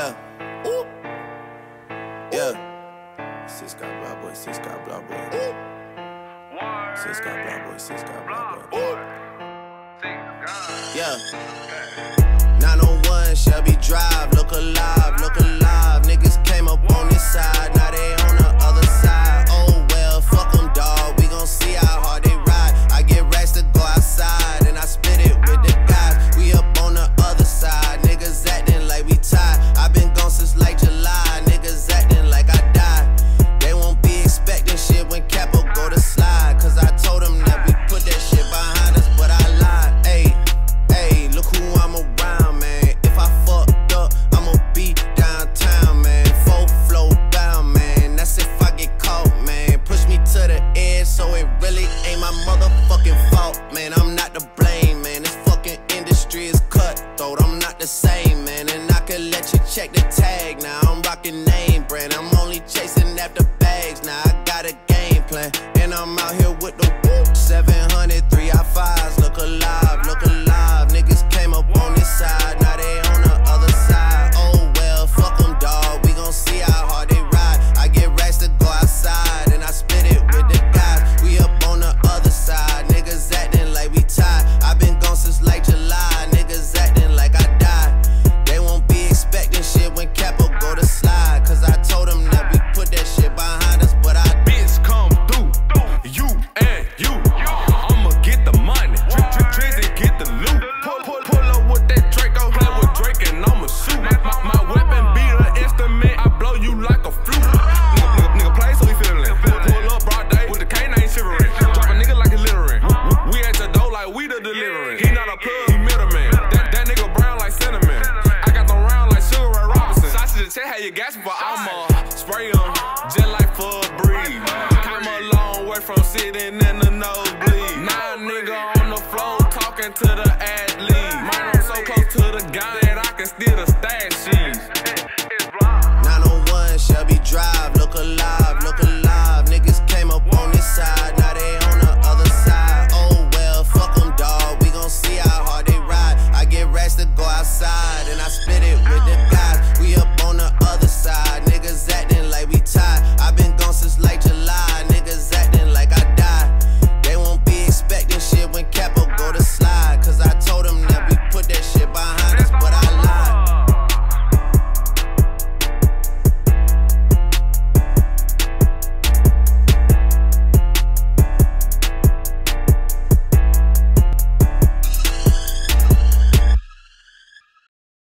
Yeah. Ooh. Yeah. Six got blah boy, six got blah boy. Six got blah boy, six got blah boy. Yeah. 901 Shelby Drive, look alive, look alive. Niggas came up on this side, now they on the other side. Oh well, fuck them, dawg. We gon' see how hard they ride. I get racks to go outside, and I spit it with the guys. We up on the other side, niggas acting like we tied. I been gone since like July, niggas acting like I died. They won't be expecting shit when Capo go to slide, cause I told them that we put that shit behind us, but I lied. Ayy, look who I'm around, man. If I fucked up, I'ma be downtown, man. Full flow down, man. That's if I get caught, man. Push me to the edge, so it really ain't my motherfucking fault, man. I'm not to blame, man. This fucking industry is cutthroat. I'm not the same, man. And I could let you check the tag now. I'm rocking name brand. I'm only chasing after bags now. I got a game plan, and I'm out here with the 700 3i5s. Look alive, look alive. Niggas came up on this side, now they on the other side. Oh well, fuck them, dawg. We gon' see how hard they ride. I get racks to go outside, and I spit it with the guys. We up on the other side, niggas acting like we tied. I been gone since like July, niggas acting like I died. They won't be expecting shit when Capo go to slide, cause I told them that we put that shit behind us, but I bitch come through, you and you. I'ma get the money, Drizzy get the loot. Pull up with that Draco, play with Drake and I'ma shoot. My weapon be the instrument, I blow you like a flute. Nigga play so he feelin'. Pull up broad day with the canine shivering. Drop a nigga like he littering. We at the door like we the delivering. He not a plug, he middleman. That nigga brown like cinnamon. I got them round like Sugar Ray Robinson. Sausage and check how you gasping for I'ma spray 'em just like for a breeze. Come a long way from sitting in the nosebleed. Now nigga on the floor talking to the athlete. Man, I'm so close to the gun that I can steal the stash sheets. 901 Shelby Drive, look alive, look alive. Niggas came up on this side, now they on the other side. Oh well, fuck them, dawg. We gon' see how hard they ride. I get racks to go outside, and I spit it with the